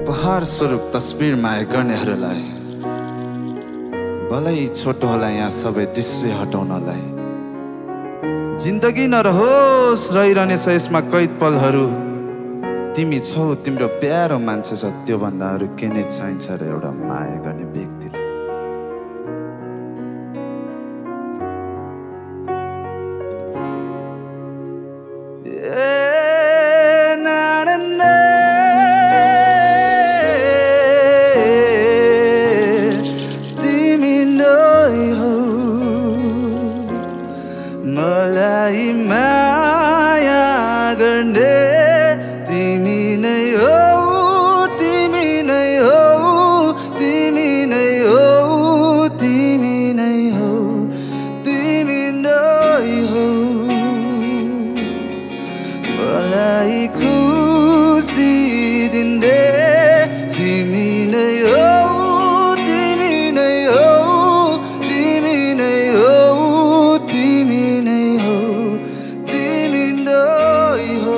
उपहार स्वरूप तस्बिर माया गर्नेहरूलाई भलै छोटो होला यहाँ सबै दृश्य हटाउनलाई। जिन्दगी नरहोस् रहिरहनेछ यसमा कैद पलहरू। तिमी छौ तिम्रो प्यारो मान्छे छ त्योभन्दा अरू के नै चाहिन्छ र एउटा माया गर्ने व्यक्तिलाई। मलाई माया गर्ने तिमी नै हो, तिमी नै हो, तिमी नै हो, तिमी नै हो, तिमी नै हो। मलाई खुसी दिँदै तिमी नै हो, तिमी नै हो, तिमी नै हो, तिमी नै हो, तिमी नै हो।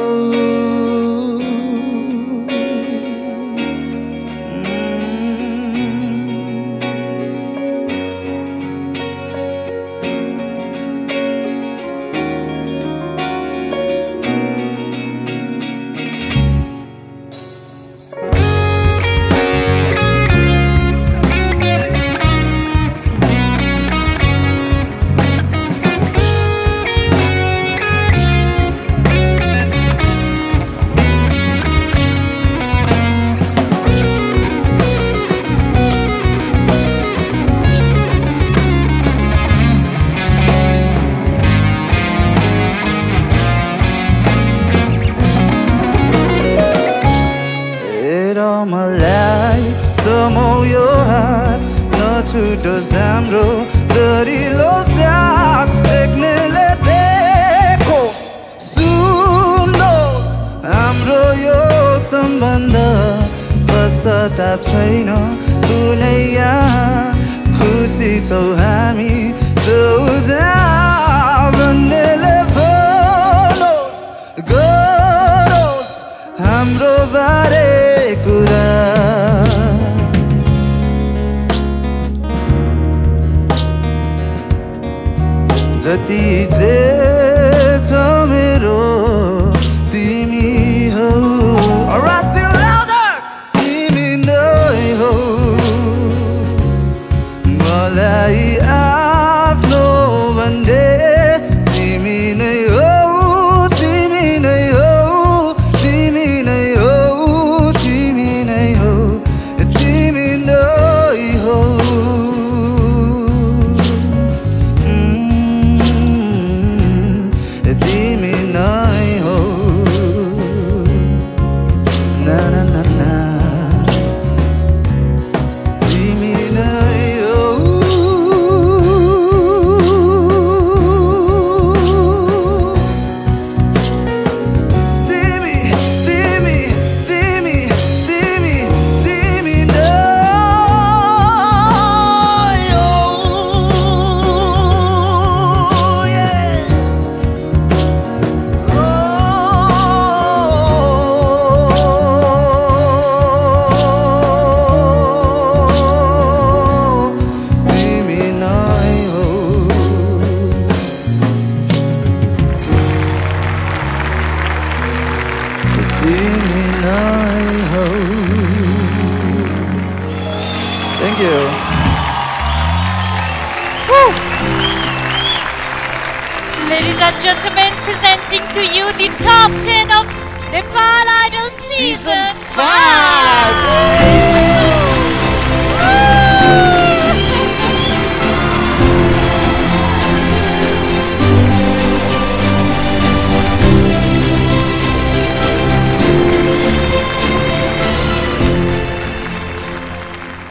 मलाई समाउ यो हात नछुटोस् हाम्रो दरिलो साथ। देख्नेले देखो सुन्नुहोस् हाम्रो यो सम्बन्ध। पश्चाताप छैन कुनै यहाँ खुसी छौ हामी भन्नेले भनोस् गरोस् हाम्रो बारे कुरा। जति जे छ मेरो तिमी हौ। तिमी नै हो मलाई आफ्नो भन्दै तिमी नै हो, तिमी नै हो, तिमी नै हो, तिमी नै हो, तिमी नै हो। तिमी नै हो ना ना ना ना तिमी नै हो। तिमी तिमी तिमी तिमी तिमी नै हो। Thank you. Woo! Ladies and gentlemen, presenting to you the top 10 of Nepal Idol Season 5.